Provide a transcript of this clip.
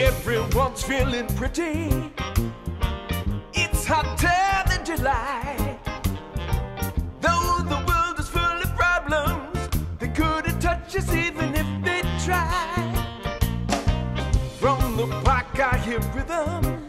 Everyone's feeling pretty. It's hotter than July. Though the world is full of problems, they couldn't touch us even if they tried. From the park I hear rhythm.